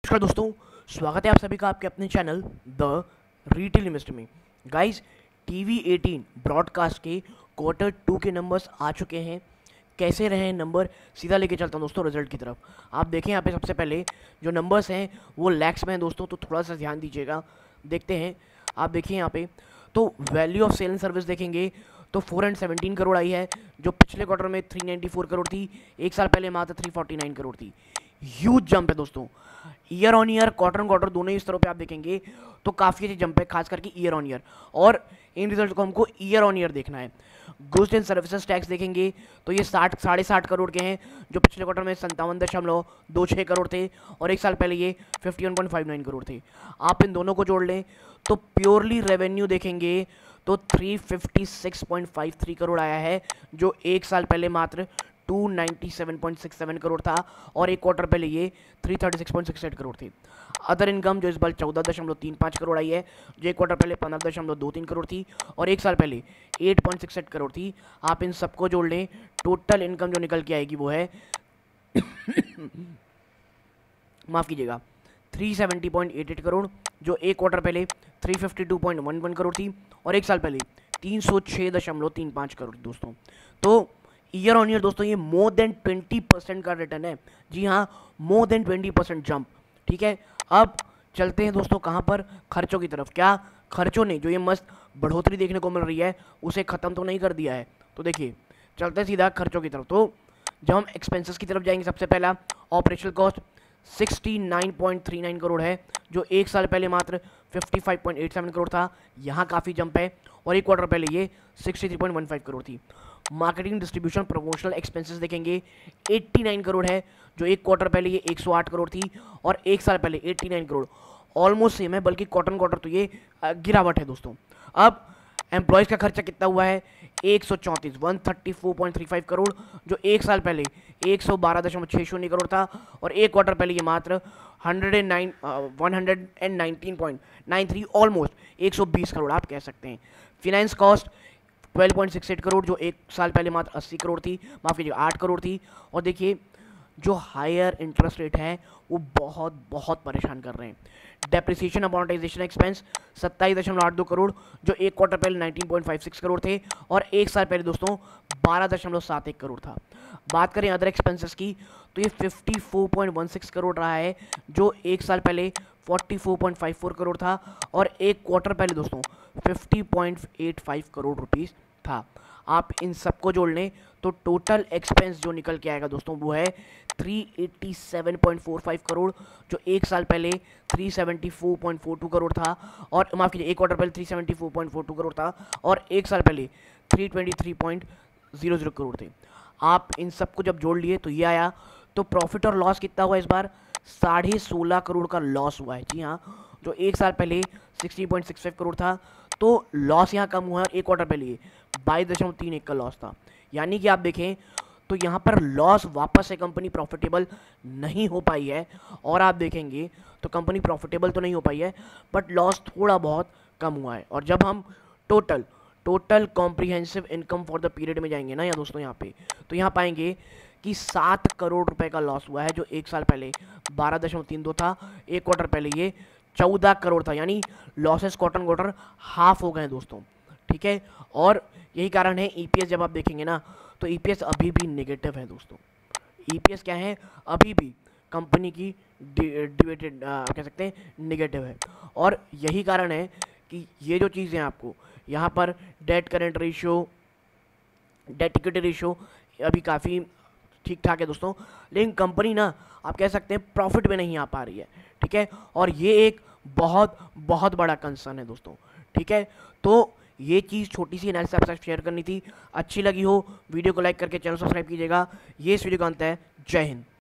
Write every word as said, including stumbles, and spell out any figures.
नमस्कार दोस्तों, स्वागत है आप सभी का आपके अपने चैनल द रिटेल इन्वेस्टर में। गाइस, टीवी एटीन ब्रॉडकास्ट के क्वार्टर टू के नंबर्स आ चुके हैं। कैसे रहे हैं नंबर, सीधा लेके चलता हूं दोस्तों रिजल्ट की तरफ। आप देखें यहाँ पे सबसे पहले जो नंबर्स हैं वो लैक्स में हैं दोस्तों, तो थोड़ा सा ध्यान दीजिएगा। देखते हैं, आप देखिए यहाँ पे तो value of sale and service देखेंगे तो फोर हंड्रेड सेवनटीन करोड़ आई है, जो पिछले क्वार्टर में थ्री नाइन्टी फोर करोड़ थी। एक साल पहले मात्र थ्री फोर्टी नाइन करोड़ थी। ह्यूज जंप है दोस्तों, year on year, quarter on quarter, दोनों ही स्तरों पे आप देखेंगे तो काफ़ी अच्छी जंप है, खास करके ईयर ऑन ईयर। और इन रिजल्ट को हमको ईयर ऑन ईयर देखना है। गुड्स एंड सर्विसेज टैक्स देखेंगे तो ये साठ साढ़े साठ करोड़ के हैं, जो पिछले क्वार्टर में संतावन दशमलव दो छः करोड़ थे और एक साल पहले ये fifty one point five nine crore थे। आप इन दोनों को जोड़ लें तो प्योरली रेवेन्यू देखेंगे तो three fifty six point five three crore आया है, जो एक साल पहले मात्र two ninety seven point six seven crore था और एक क्वार्टर पहले ये three thirty six point six eight crore थी। अदर इनकम जो इस बार चौदह दशमलव तीन पाँच करोड़ आई है, जो एक क्वार्टर पहले पंद्रह दशमलव दो तीन करोड़ थी और एक साल पहले eight point six eight crore थी। आप इन सबको जोड़ लें, टोटल इनकम जो निकल के आएगी वो है माफ़ कीजिएगा three seventy point eight eight crore, जो एक क्वार्टर पहले three fifty two point one one crore थी और एक साल पहले तीन सौ छः दशमलव तीन पाँच करोड़ दोस्तों। तो ईयर ऑन ईयर दोस्तों ये मोर देन ट्वेंटी परसेंट का रिटर्न है। जी हाँ, more than twenty percent jump. ठीक है, अब चलते हैं दोस्तों कहाँ पर, खर्चों की तरफ। क्या खर्चों ने जो ये मस्त बढ़ोतरी देखने को मिल रही है उसे ख़त्म तो नहीं कर दिया है? तो देखिए, चलते हैं सीधा खर्चों की तरफ। तो जब हम एक्सपेंसेस की तरफ जाएंगे, सबसे पहला operational cost sixty nine point three nine crore है, जो एक साल पहले मात्र fifty five point eight seven crore था। यहाँ काफ़ी जंप है और एक क्वार्टर पहले ये sixty three point one five crore थी। मार्केटिंग, डिस्ट्रीब्यूशन, प्रमोशनल एक्सपेंसेस देखेंगे नवासी करोड़ है, जो एक क्वार्टर पहले ये एक सौ आठ करोड़ थी और एक साल पहले नवासी करोड़। ऑलमोस्ट सेम है, बल्कि क्वार्टर क्वार्टर तो ये गिरावट है दोस्तों। अब एम्प्लॉयज़ का खर्चा कितना हुआ है, एक सौ चौंतीस one thirty four point three five crore, जो एक साल पहले एक सौ बारह दशमलव छः शून्य करोड़ था और एक क्वार्टर पहले ये मात्र hundred and nine one hundred and nineteen point nine three, almost एक सौ बीस करोड़ आप कह सकते हैं। Finance cost twelve point six eight crore, जो एक साल पहले मात्र अस्सी करोड़ थी, माफ़ कीजिए आठ करोड़ थी। और देखिए, जो हायर इंटरेस्ट रेट है वो बहुत बहुत परेशान कर रहे हैं। डेप्रिसिएशन अमॉर्टाइजेशन एक्सपेंस सत्ताईस दशमलव आठ दो करोड़, जो एक क्वार्टर पहले nineteen point five six crore थे और एक साल पहले दोस्तों बारह दशमलव सात एक करोड़ था। बात करें अदर एक्सपेंसेस की तो ये fifty four point one six crore रहा है, जो एक साल पहले forty four point five four crore था और एक क्वार्टर पहले दोस्तों fifty point eight five crore rupees था। आप इन सबको जोड़ लें तो टोटल एक्सपेंस जो निकल के आएगा दोस्तों वो है three eighty seven point four five crore, जो एक साल पहले three seventy four point four two crore था और माफ़ कीजिए एक क्वार्टर पहले three seventy four point four two crore था और एक साल पहले three twenty three point zero zero crore थे। आप इन सबको जब जोड़ लिए तो ये आया। तो प्रॉफिट और लॉस कितना हुआ इस बार, साढ़े सोलह करोड़ का लॉस हुआ है। जी हाँ, जो एक साल पहले sixty point six five crore था, तो लॉस यहाँ कम हुआ है। एक क्वार्टर पहले बाईस दशमलव तीन एक का लॉस था। यानी कि आप देखें तो यहाँ पर लॉस वापस से कंपनी प्रॉफिटेबल नहीं हो पाई है। और आप देखेंगे तो कंपनी प्रॉफिटेबल तो नहीं हो पाई है, बट लॉस थोड़ा बहुत कम हुआ है। और जब हम total total comprehensive income for the period में जाएंगे ना या दोस्तों यहाँ पे, तो यहाँ पाएंगे कि सात करोड़ रुपए का लॉस हुआ है, जो एक साल पहले बारह दशमलव तीन दो था, एक क्वार्टर पहले ये चौदह करोड़ था। यानी लॉसेस क्वार्टर क्वार्टर हाफ हो गए हैं दोस्तों। ठीक है, और यही कारण है ईपीएस जब आप देखेंगे ना तो ईपीएस अभी भी नेगेटिव है दोस्तों। ईपीएस क्या है, अभी भी कंपनी की डिवेटेड कह सकते हैं नेगेटिव है। और यही कारण है कि ये जो चीज़ें आपको यहाँ पर debt current ratio, debt equity ratio अभी काफ़ी ठीक ठाक है दोस्तों, लेकिन कंपनी ना आप कह सकते हैं प्रॉफिट में नहीं आ पा रही है। ठीक है, और ये एक बहुत बहुत बड़ा कंसर्न है दोस्तों। ठीक है, तो ये चीज़ छोटी सी एनालिसिस आपके साथ शेयर करनी थी। अच्छी लगी हो वीडियो को लाइक करके चैनल सब्सक्राइब कीजिएगा। ये इस वीडियो का अंत है। जय हिंद।